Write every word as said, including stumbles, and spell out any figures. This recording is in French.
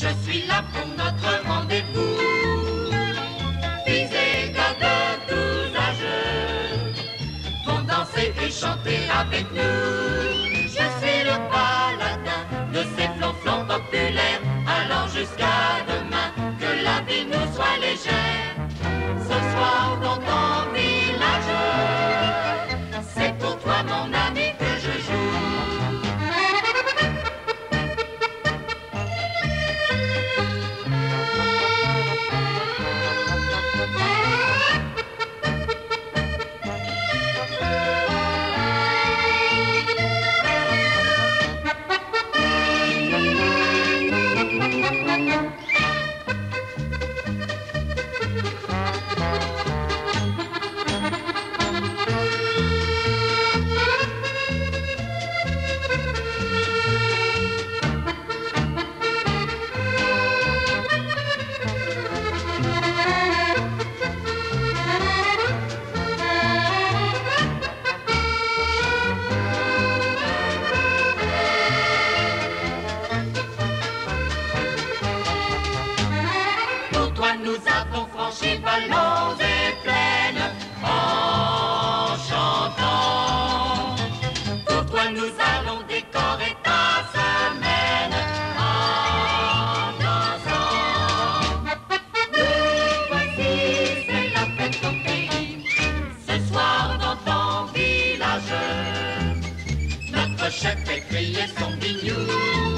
Je suis là pour notre rendez-vous. Filles et gars de tous âges vont danser et chanter avec nous. Je suis le paladin de ces flonflons populaires, allant jusqu'à demain, que la vie nous soit légère. Ce soir dans ton village, c'est pour toi mon ami que je joue. Nous avons franchi vallons et plaines en chantant. Pour toi nous allons décorer ta semaine en dansant. Nous voici, c'est la fête au pays, ce soir dans ton village. Notre chef fait crier son bignou.